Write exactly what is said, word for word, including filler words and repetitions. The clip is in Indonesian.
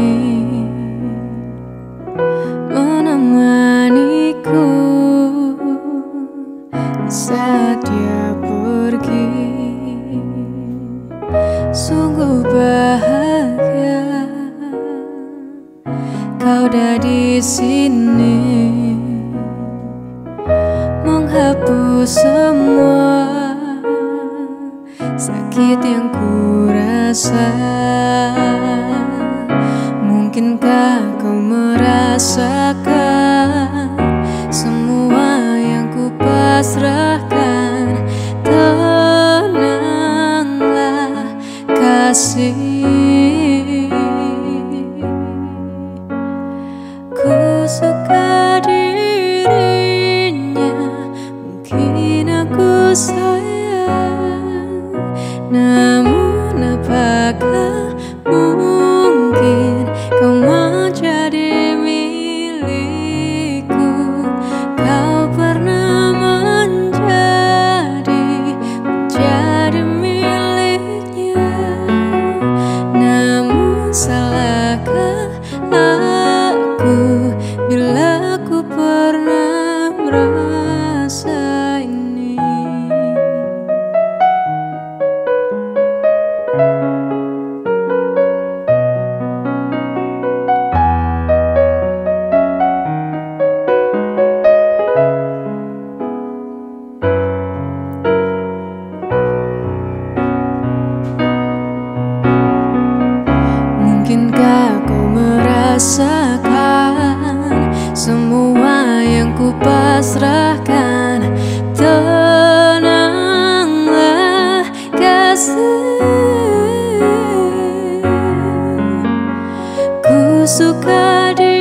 menemaniku saat dia pergi. Sungguh bahagia kau ada di sini, menghapus semua sakit yang ku rasa. Mungkinkah kau merasakan semua yang ku pasrahkan? Tenanglah kasih, ku suka dirinya, mungkin aku sayang, namun apakah mungkin kau menjadi milikku? Kau pernah menjadi menjadi miliknya, namun salahkah aku bila ku pernah merasa ini? Mungkinkah kau merasakan semua yang ku pasrahkan? Tenanglah kasih, ku suka di